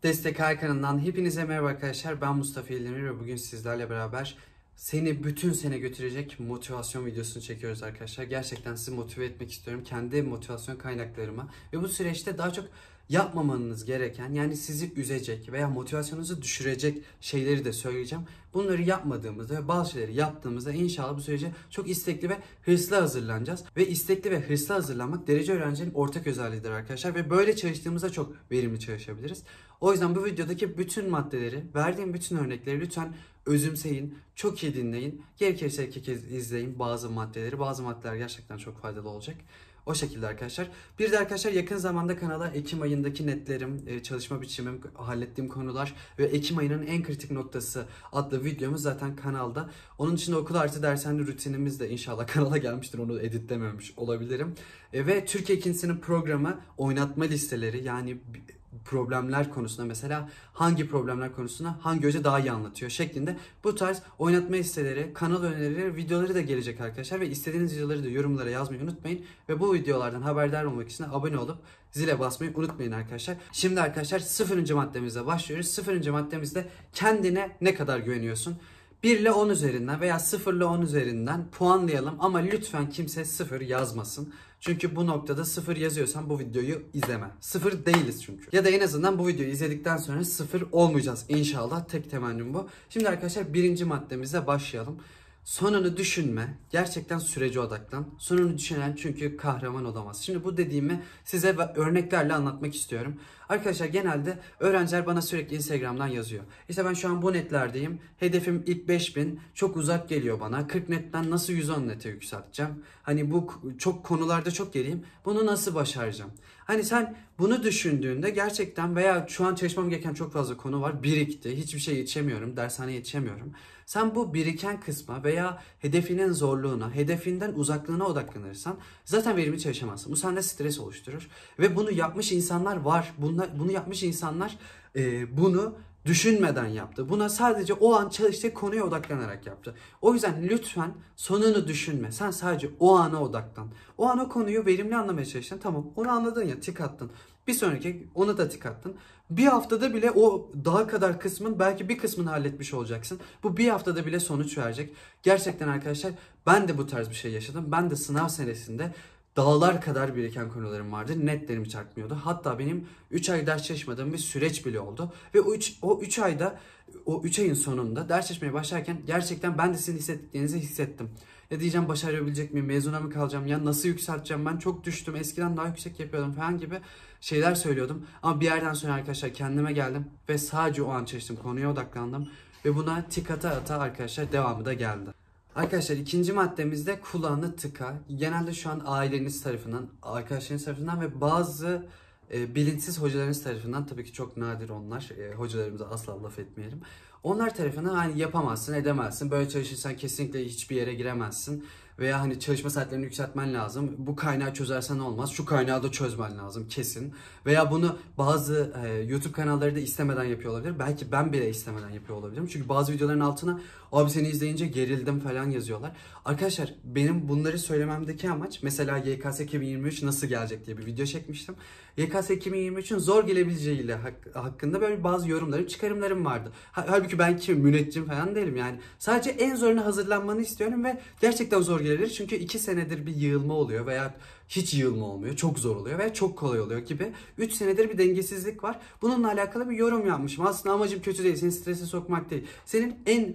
Destek Hay kanalından hepinize merhaba arkadaşlar. Ben Mustafa İldemir ve bugün sizlerle beraber seni bütün sene götürecek motivasyon videosunu çekiyoruz arkadaşlar. Gerçekten sizi motive etmek istiyorum. Kendi motivasyon kaynaklarıma ve bu süreçte daha çok yapmamanız gereken, yani sizi üzecek veya motivasyonunuzu düşürecek şeyleri de söyleyeceğim. Bunları yapmadığımızda ve bazı şeyleri yaptığımızda inşallah bu sürece çok istekli ve hırslı hazırlanacağız. Ve istekli ve hırslı hazırlanmak derece öğrencinin ortak özelliğidir arkadaşlar. Ve böyle çalıştığımızda çok verimli çalışabiliriz. O yüzden bu videodaki bütün maddeleri, verdiğim bütün örnekleri lütfen özümseyin, çok iyi dinleyin. Gerekirse iki kez izleyin bazı maddeleri. Bazı maddeler gerçekten çok faydalı olacak. O şekilde arkadaşlar. Bir de arkadaşlar yakın zamanda kanala Ekim ayındaki netlerim, çalışma biçimim, hallettiğim konular ve Ekim ayının en kritik noktası adlı videomuz zaten kanalda. Onun dışında okul artı dershane rutinimiz de inşallah kanala gelmiştir. Onu editlememiş olabilirim. Ve Türkiye ikincisinin programı oynatma listeleri, yani problemler konusunda, mesela hangi problemler konusunda hangi hoca daha iyi anlatıyor şeklinde bu tarz oynatma listeleri, kanal önerileri, videoları da gelecek arkadaşlar. Ve istediğiniz videoları da yorumlara yazmayı unutmayın. Ve bu videolardan haberdar olmak için abone olup zile basmayı unutmayın arkadaşlar. Şimdi arkadaşlar 0. maddemizle başlıyoruz. 0. maddemizde kendine ne kadar güveniyorsun? 1 ile 10 üzerinden veya 0 ile 10 üzerinden puanlayalım ama lütfen kimse 0 yazmasın. Çünkü bu noktada 0 yazıyorsan bu videoyu izleme. 0 değiliz çünkü. Ya da en azından bu videoyu izledikten sonra 0 olmayacağız inşallah. Tek temennim bu. Şimdi arkadaşlar 1. maddemize başlayalım. Sonunu düşünme. Gerçekten sürece odaklan. Sonunu düşünen çünkü kahraman olamaz. Şimdi bu dediğimi size örneklerle anlatmak istiyorum. Arkadaşlar genelde öğrenciler bana sürekli Instagram'dan yazıyor. İşte ben şu an bu netlerdeyim. Hedefim ilk 5000. Çok uzak geliyor bana. 40 netten nasıl 110 nete yükselteceğim? Hani bu çok konularda çok geriyim. Bunu nasıl başaracağım? Hani sen bunu düşündüğünde gerçekten, veya şu an çalışmam gereken çok fazla konu var. Birikti. Hiçbir şey yetişemiyorum. Dershaneye yetişemiyorum. Sen bu biriken kısma veya hedefinin zorluğuna, hedefinden uzaklığına odaklanırsan zaten verimli çalışamazsın. Bu sende stres oluşturur. Ve bunu yapmış insanlar var. Bunu yapmış insanlar bunu düşünmeden yaptı. Buna sadece o an çalıştığı konuya odaklanarak yaptı. O yüzden lütfen sonunu düşünme. Sen sadece o ana odaklan. O an o konuyu verimli anlamaya çalıştın. Tamam, onu anladın ya, tik attın. Bir sonraki onu da tik attın. Bir haftada bile o daha kadar kısmın belki bir kısmını halletmiş olacaksın. Bu bir haftada bile sonuç verecek. Gerçekten arkadaşlar ben de bu tarz bir şey yaşadım. Ben de sınav senesinde dağlar kadar biriken konularım vardı. Netlerimi çarpmıyordu. Hatta benim 3 ay ders çalışmadığım bir süreç bile oldu. Ve o 3 ayda, o 3 ayın sonunda ders çalışmaya başlarken gerçekten ben de sizin hissettiklerinizi hissettim. Ya diyeceğim, başarabilecek miyim? Mezuna mı kalacağım? Ya nasıl yükselteceğim? Ben çok düştüm. Eskiden daha yüksek yapıyordum falan gibi şeyler söylüyordum. Ama bir yerden sonra arkadaşlar kendime geldim ve sadece o an çalıştım. Konuya odaklandım. Ve buna tik ata ata arkadaşlar devamı da geldi. Arkadaşlar 2. maddemizde kulağını tıka. Genelde şu an aileniz tarafından, arkadaşlarınız tarafından ve bazı bilinçsiz hocalarınız tarafından, tabii ki çok nadir onlar, hocalarımıza asla laf etmeyelim. Onlar tarafından hani yapamazsın, edemezsin, böyle çalışırsan kesinlikle hiçbir yere giremezsin. Veya hani çalışma saatlerini yükseltmen lazım. Bu kaynağı çözersen olmaz. Şu kaynağı da çözmen lazım kesin. Veya bunu bazı YouTube kanalları da istemeden yapıyor olabilir. Belki ben bile istemeden yapıyor olabilirim. Çünkü bazı videoların altına abi seni izleyince gerildim falan yazıyorlar. Arkadaşlar benim bunları söylememdeki amaç, mesela YKS 2023 nasıl gelecek diye bir video çekmiştim. YKS 2023'ün zor gelebileceğiyle hakkında böyle bazı yorumlarım, çıkarımlarım vardı. Halbuki ben kim, müneccim falan değilim yani. Sadece en zoruna hazırlanmanı istiyorum ve gerçekten zor gelebilir. Çünkü 2 senedir bir yığılma oluyor veya hiç yığılma olmuyor. Çok zor oluyor veya çok kolay oluyor gibi. 3 senedir bir dengesizlik var. Bununla alakalı bir yorum yapmışım. Aslında amacım kötü değil. Seni strese sokmak değil. Senin en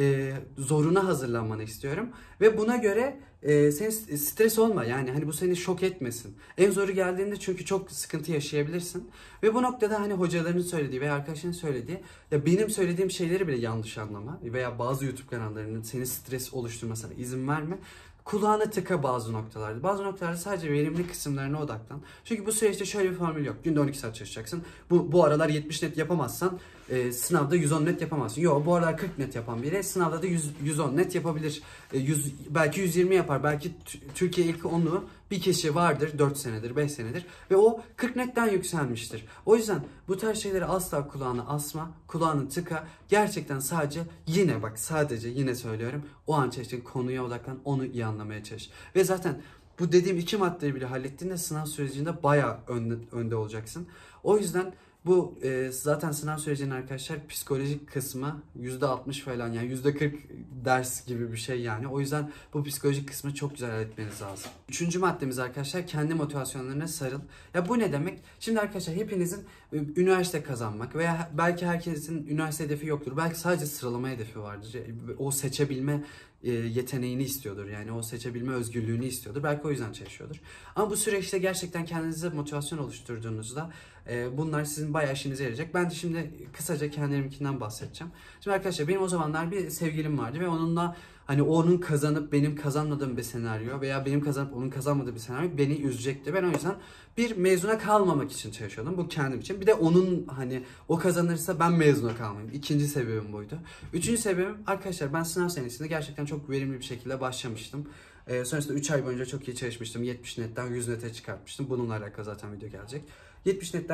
zoruna hazırlanmanı istiyorum. Ve buna göre sen stres olma. Yani hani bu seni şok etmesin. En zoru geldiğinde çünkü çok sıkıntı yaşayabilirsin. Ve bu noktada hani hocaların söylediği veya arkadaşların söylediği, ya benim söylediğim şeyleri bile yanlış anlama veya bazı YouTube kanallarının seni stres oluşturmasına izin verme. Kulağına tıka bazı noktalarda. Bazı noktalarda sadece verimli kısımlarına odaklan. Çünkü bu süreçte şöyle bir formül yok. Günde 12 saat çalışacaksın. Bu aralar 70 net yapamazsan sınavda 110 net yapamazsın. Yok, bu aralar 40 net yapan biri sınavda da 110 net yapabilir. 100, belki 120 yapar. Belki Türkiye ilk 10'u bir kişi vardır 4 senedir, 5 senedir ve o 40 netten yükselmiştir. O yüzden bu tarz şeyleri asla kulağına asma, kulağını tıka. Gerçekten sadece, yine bak sadece yine söylüyorum, o an çalıştığın konuya odaklan, onu iyi anlamaya çalış. Ve zaten bu dediğim 2 maddeyi bile hallettiğinde sınav sürecinde bayağı önde olacaksın. O yüzden Bu zaten sınav sürecinin arkadaşlar psikolojik kısmı %60 falan, yani %40 ders gibi bir şey yani. O yüzden bu psikolojik kısmı çok güzel halletmeniz lazım. Üçüncü maddemiz arkadaşlar, kendi motivasyonlarına sarıl. Ya bu ne demek? Şimdi arkadaşlar hepinizin üniversite kazanmak veya belki herkesin üniversite hedefi yoktur. Belki sadece sıralama hedefi vardır. O seçebilme yeteneğini istiyordur. Yani o seçebilme özgürlüğünü istiyordur. Belki o yüzden çalışıyordur. Ama bu süreçte gerçekten kendinize motivasyon oluşturduğunuzda bunlar sizin bayağı işinize yarayacak. Ben de şimdi kısaca kendimkinden bahsedeceğim. Şimdi arkadaşlar benim o zamanlar bir sevgilim vardı ve onunla hani onun kazanıp benim kazanmadığım bir senaryo veya benim kazanıp onun kazanmadığı bir senaryo beni üzecekti. Ben o yüzden bir mezuna kalmamak için çalışıyordum. Bu kendim için. Bir de onun hani o kazanırsa ben mezuna kalmayayım. İkinci sebebim buydu. Üçüncü sebebim arkadaşlar, ben sınav senesinde gerçekten çok verimli bir şekilde başlamıştım. Sonrasında 3 ay boyunca çok iyi çalışmıştım. 70 netten 100 nete çıkartmıştım. Bununla alakalı zaten video gelecek. 70 netten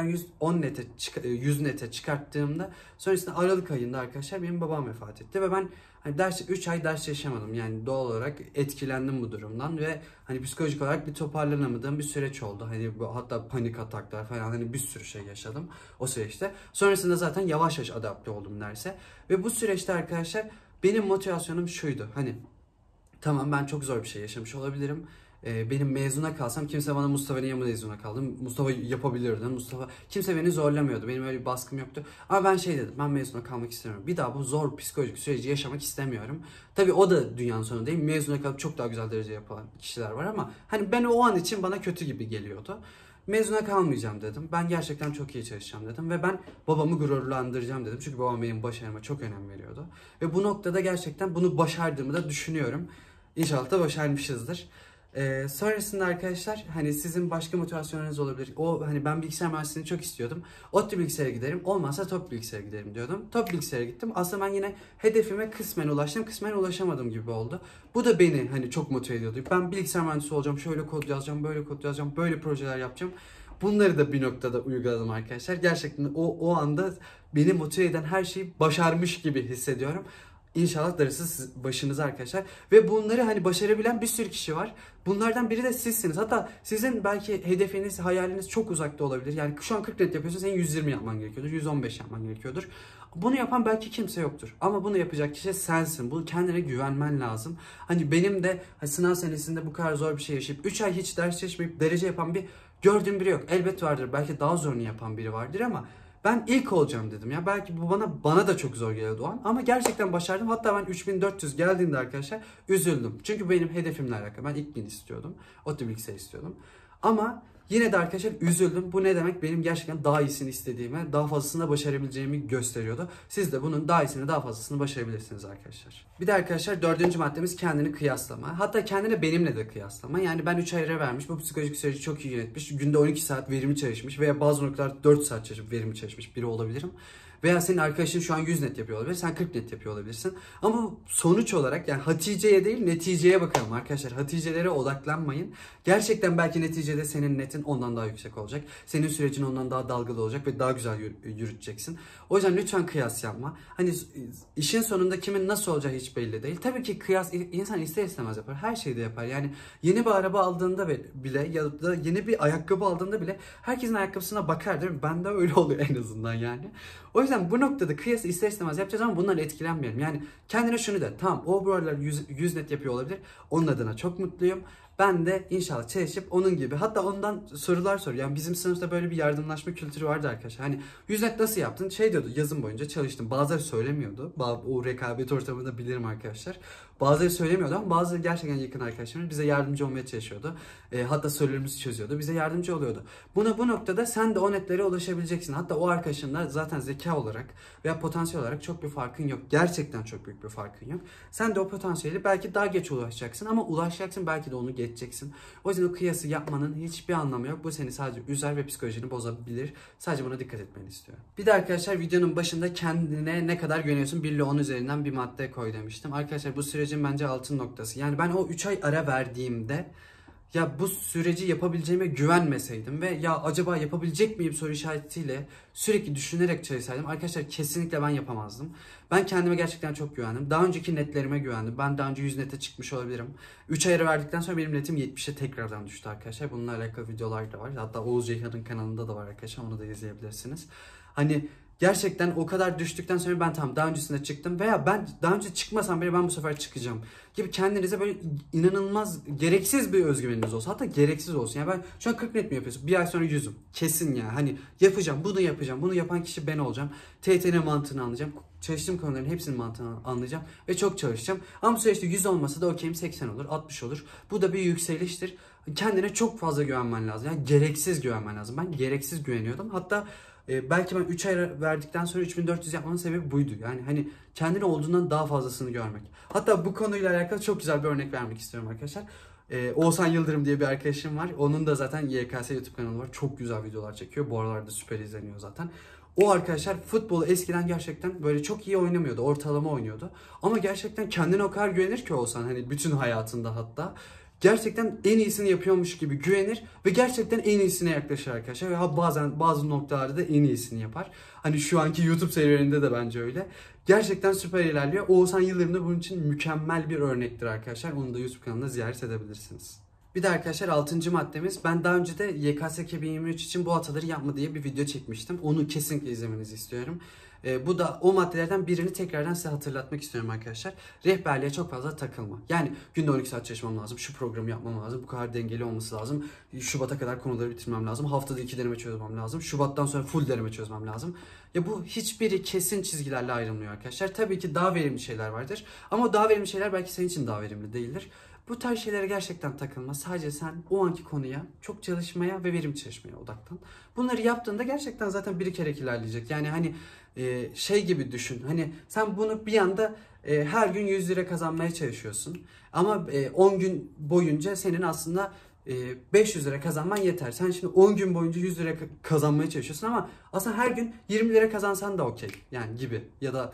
100 nete çıkarttığımda sonrasında Aralık ayında arkadaşlar benim babam vefat etti ve ben hani 3 ay ders yaşamadım. Yani doğal olarak etkilendim bu durumdan ve hani psikolojik olarak bir toparlanamadığım bir süreç oldu. Hani hatta panik ataklar falan, hani bir sürü şey yaşadım o süreçte. Sonrasında zaten yavaş yavaş adapte oldum derse. Ve bu süreçte arkadaşlar benim motivasyonum şuydu. Hani tamam, ben çok zor bir şey yaşamış olabilirim. Benim mezuna kalsam kimse bana Mustafa niye mezuna kaldın? Mustafa yapabilirdin. Mustafa, kimse beni zorlamıyordu. Benim öyle bir baskım yoktu. Ama ben şey dedim. Ben mezuna kalmak istemiyorum. Bir daha bu zor psikolojik süreci yaşamak istemiyorum. Tabii o da dünyanın sonu değil. Mezuna kalıp çok daha güzel derece yapan kişiler var ama hani ben o an için bana kötü gibi geliyordu. Mezuna kalmayacağım dedim. Ben gerçekten çok iyi çalışacağım dedim. Ve ben babamı gururlandıracağım dedim. Çünkü babam benim başarıma çok önem veriyordu. Ve bu noktada gerçekten bunu başardığımı da düşünüyorum. İnşallah da başarmışızdır. Sonrasında arkadaşlar hani sizin başka motivasyonlarınız olabilir. O hani ben bilgisayar mühendisliğini çok istiyordum. ODTÜ bilgisayara giderim. Olmazsa top bilgisayara giderim diyordum. Top bilgisayara gittim. Aslında ben yine hedefime kısmen ulaştım. Kısmen ulaşamadım gibi oldu. Bu da beni hani çok motive ediyordu. Ben bilgisayar mühendisi olacağım. Şöyle kod yazacağım. Böyle kod yazacağım. Böyle projeler yapacağım. Bunları da bir noktada uyguladım arkadaşlar. Gerçekten o anda beni motive eden her şeyi başarmış gibi hissediyorum. İnşallah darısı başınıza arkadaşlar. Ve bunları hani başarabilen bir sürü kişi var. Bunlardan biri de sizsiniz. Hatta sizin belki hedefiniz, hayaliniz çok uzakta olabilir. Yani şu an 40 net yapıyorsun, senin 120 yapman gerekiyordur. 115 yapman gerekiyordur. Bunu yapan belki kimse yoktur. Ama bunu yapacak kişi sensin. Bu kendine güvenmen lazım. Hani benim de sınav senesinde bu kadar zor bir şey yaşayıp 3 ay hiç ders çalışmayıp derece yapan bir gördüğüm biri yok. Elbet vardır. Belki daha zorunu yapan biri vardır ama ben ilk olacağım dedim ya. Belki bu bana da çok zor geliyordu o an. Ama gerçekten başardım. Hatta ben 3400 geldiğinde arkadaşlar üzüldüm. Çünkü benim hedefimle alakalı. Ben ilk bin istiyordum. ODTÜ bilgisayar istiyordum. Ama yine de arkadaşlar üzüldüm. Bu ne demek? Benim gerçekten daha iyisini istediğimi, daha fazlasını başarabileceğimi gösteriyordu. Siz de bunun daha iyisini, daha fazlasını başarabilirsiniz arkadaşlar. Bir de arkadaşlar dördüncü maddemiz kendini kıyaslama. Hatta kendini benimle de kıyaslama. Yani ben 3 ay ara vermiş, bu psikolojik süreci çok iyi yönetmiş. Günde 12 saat verimli çalışmış veya bazı noktalar 4 saat çalışıp verimli çalışmış biri olabilirim. Veya senin arkadaşın şu an 100 net yapıyor olabilir. Sen 40 net yapıyor olabilirsin. Ama sonuç olarak yani Hatice'ye değil neticeye bakalım arkadaşlar. Hatice'lere odaklanmayın. Gerçekten belki neticede senin netin ondan daha yüksek olacak. Senin sürecin ondan daha dalgalı olacak ve daha güzel yürüteceksin. O yüzden lütfen kıyas yapma. Hani işin sonunda kimin nasıl olacağı hiç belli değil. Tabii ki kıyas insan ister istemez yapar. Her şeyde yapar. Yani yeni bir araba aldığında bile ya da yeni bir ayakkabı aldığında bile herkesin ayakkabısına bakar değil mi? Bende öyle oluyor en azından yani. O yüzden bu noktada kıyası ister istemez yapacağız ama bundan etkilenmeyelim. Yani kendine şunu de, tamam o bu aralar 100 net yapıyor olabilir. Onun adına çok mutluyum. Ben de inşallah çalışıp onun gibi, hatta ondan sorular soruyor. Yani bizim sınıfta böyle bir yardımlaşma kültürü vardı arkadaşlar. Hani 100 net nasıl yaptın? Şey diyordu, yazın boyunca çalıştım. Bazıları söylemiyordu. O rekabet ortamında bilirim arkadaşlar. Bazıları söylemiyordu ama bazıları gerçekten yakın arkadaşlarımız bize yardımcı olmaya çalışıyordu. Hatta sorularımızı çözüyordu. Bize yardımcı oluyordu. Bu noktada sen de o netlere ulaşabileceksin. Hatta o arkadaşınla zaten zeka olarak veya potansiyel olarak çok bir farkın yok. Gerçekten çok büyük bir farkın yok. Sen de o potansiyeli belki daha geç ulaşacaksın ama ulaşacaksın, belki de onu geçeceksin. O yüzden o kıyası yapmanın hiçbir anlamı yok. Bu seni sadece üzer ve psikolojini bozabilir. Sadece buna dikkat etmeni istiyorum. Bir de arkadaşlar videonun başında kendine ne kadar güveniyorsun 1 ile 10 üzerinden bir madde koy demiştim. Arkadaşlar bu sürecin bence altın noktası. Yani ben o 3 ay ara verdiğimde ya bu süreci yapabileceğime güvenmeseydim ve ya acaba yapabilecek miyim soru işaretiyle sürekli düşünerek çalışsaydım arkadaşlar kesinlikle ben yapamazdım. Ben kendime gerçekten çok güvendim. Daha önceki netlerime güvendim. Ben daha önce 100 nete çıkmış olabilirim. 3 ay ara verdikten sonra benim netim 70'e tekrardan düştü arkadaşlar. Bununla alakalı videolar da var. Hatta Oğuz Ceyhan'ın kanalında da var arkadaşlar. Onu da izleyebilirsiniz. Hani gerçekten o kadar düştükten sonra ben tamam daha öncesinde çıktım veya ben daha önce çıkmasam bile ben bu sefer çıkacağım gibi kendinize böyle inanılmaz gereksiz bir özgüveniniz olsun. Hatta gereksiz olsun. Yani ben şu an 40 net mi yapıyorsun? Bir ay sonra 100'üm. Kesin ya. Hani yapacağım, bunu yapacağım. Bunu yapan kişi ben olacağım. TYT'nin mantığını anlayacağım. Çalıştığım konuların hepsinin mantığını anlayacağım ve çok çalışacağım. Ama bu süreçte 100 olmasa da okeyim, 80 olur, 60 olur. Bu da bir yükseliştir. Kendine çok fazla güvenmen lazım. Yani gereksiz güvenmen lazım. Ben gereksiz güveniyordum. Hatta belki ben 3 ay verdikten sonra 3400 yapmanın sebebi buydu. Yani hani kendini olduğundan daha fazlasını görmek. Hatta bu konuyla alakalı çok güzel bir örnek vermek istiyorum arkadaşlar. Oğuzhan Yıldırım diye bir arkadaşım var. Onun da zaten YKS YouTube kanalı var. Çok güzel videolar çekiyor. Bu aralarda süper izleniyor zaten. O arkadaşlar futbolu eskiden gerçekten böyle çok iyi oynamıyordu. Ortalama oynuyordu. Ama gerçekten kendine o kadar güvenir ki Oğuzhan. Hani bütün hayatında hatta. Gerçekten en iyisini yapıyormuş gibi güvenir ve gerçekten en iyisine yaklaşır arkadaşlar. Ve bazen bazı noktalarda da en iyisini yapar. Hani şu anki YouTube serilerinde de bence öyle. Gerçekten süper ilerliyor. Oğuzhan Yıldırım da bunun için mükemmel bir örnektir arkadaşlar. Onu da YouTube kanalında ziyaret edebilirsiniz. Bir de arkadaşlar 6. maddemiz. Ben daha önce de YKS 2023 için bu hataları yapma diye bir video çekmiştim. Onu kesinlikle izlemenizi istiyorum. Bu da o maddelerden birini tekrardan size hatırlatmak istiyorum arkadaşlar. Rehberliğe çok fazla takılma. Yani günde 12 saat çalışmam lazım. Şu programı yapmam lazım. Bu kadar dengeli olması lazım. Şubat'a kadar konuları bitirmem lazım. Haftada 2 deneme çözmem lazım. Şubat'tan sonra full deneme çözmem lazım. Ya bu hiçbiri kesin çizgilerle ayrılmıyor arkadaşlar. Tabii ki daha verimli şeyler vardır. Ama daha verimli şeyler belki senin için daha verimli değildir. Bu tarz şeylere gerçekten takılma. Sadece sen o anki konuya çok çalışmaya ve verim çalışmaya odaklan. Bunları yaptığında gerçekten zaten birikerek ilerleyecek. Yani hani şey gibi düşün. Hani sen bunu bir anda her gün 100 lira kazanmaya çalışıyorsun. Ama 10 gün boyunca senin aslında 500 lira kazanman yeter. Sen şimdi 10 gün boyunca 100 lira kazanmaya çalışıyorsun ama aslında her gün 20 lira kazansan da okey. Yani gibi. Ya da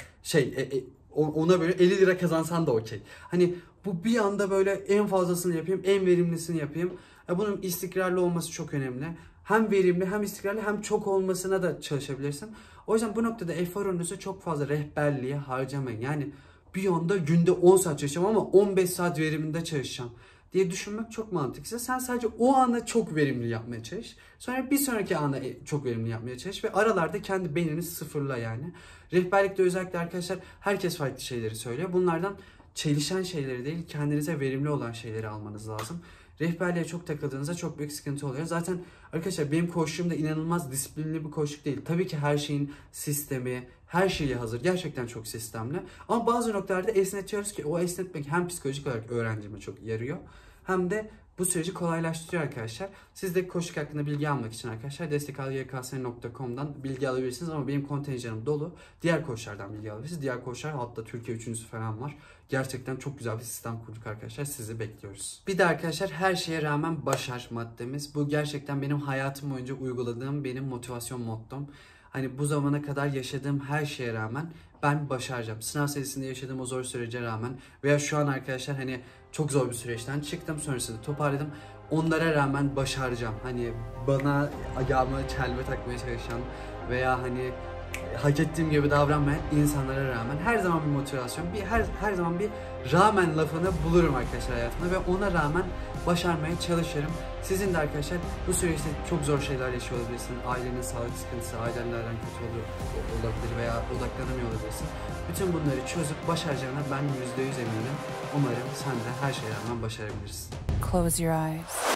ona böyle 50 lira kazansan da okey. Hani bu bir anda böyle en fazlasını yapayım, en verimlisini yapayım. Bunun istikrarlı olması çok önemli. Hem verimli hem istikrarlı hem çok olmasına da çalışabilirsin. O yüzden bu noktada eforunuzu çok fazla rehberliğe harcamayın. Yani bir anda günde 10 saat çalışacağım ama 15 saat veriminde çalışacağım diye düşünmek çok mantıksız. Sen sadece o anda çok verimli yapmaya çalış. Sonra bir sonraki anda çok verimli yapmaya çalış ve aralarda kendi beynini sıfırla yani. Rehberlikte özellikle arkadaşlar herkes farklı şeyleri söylüyor. Bunlardan çelişen şeyleri değil, kendinize verimli olan şeyleri almanız lazım. Rehberliğe çok takıldığınızda çok büyük sıkıntı oluyor. Zaten arkadaşlar benim koçluğum da inanılmaz disiplinli bir koçluk değil. Tabii ki her şeyin sistemi, her şeyi hazır. Gerçekten çok sistemli. Ama bazı noktalarda esnetiyoruz ki o esnetmek hem psikolojik olarak öğrencime çok yarıyor hem de bu süreci kolaylaştırıyor arkadaşlar. Siz de koçluk hakkında bilgi almak için arkadaşlar destekal.yks.com'dan bilgi alabilirsiniz ama benim kontenjanım dolu. Diğer koçlardan bilgi alabilirsiniz. Diğer koçlar hatta Türkiye 3.'sü falan var. Gerçekten çok güzel bir sistem kurduk arkadaşlar. Sizi bekliyoruz. Bir de arkadaşlar her şeye rağmen başar maddemiz. Bu gerçekten benim hayatım boyunca uyguladığım benim motivasyon mottom. Hani bu zamana kadar yaşadığım her şeye rağmen ben başaracağım. Sınav serisinde yaşadığım o zor sürece rağmen veya şu an arkadaşlar hani çok zor bir süreçten çıktım. Sonrasında toparladım. Onlara rağmen başaracağım. Hani bana ayağımı çelme takmaya çalışan veya hani hak ettiğim gibi davranmayan insanlara rağmen her zaman bir motivasyon, her zaman bir rağmen lafını bulurum arkadaşlar hayatımda ve ona rağmen başarmaya çalışırım. Sizin de arkadaşlar bu süreçte çok zor şeyler yaşıyor olabilirsiniz. Ailenin sağlık sıkıntısı, ailelerden kötü olabilir veya odaklanamıyor olabilirsin. Bütün bunları çözüp başaracağına ben %100 eminim. Umarım sen de her şeye rağmen başarabilirsin. Close your eyes.